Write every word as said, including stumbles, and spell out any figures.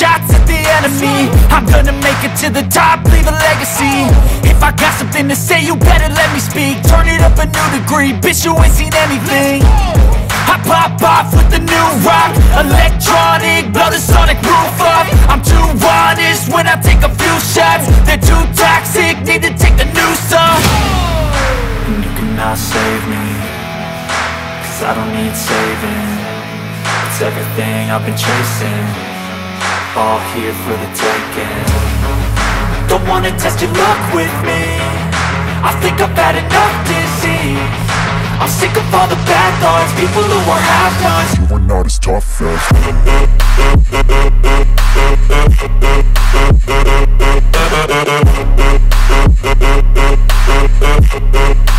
shots at the enemy. I'm gonna make it to the top, leave a legacy. If I got something to say, you better let me speak. Turn it up a new degree, bitch, you ain't seen anything. I pop off with the new rock, electronic, blow the sonic roof up. I'm too honest when I take a few shots. They're too toxic, need to take the noose off. And you cannot save me, cause I don't need saving. It's everything I've been chasing, all here for the taking. Don't wanna test your luck with me, I think I've had enough disease. I'm sick of all the bad thoughts, people who are half-nots. You are not as tough as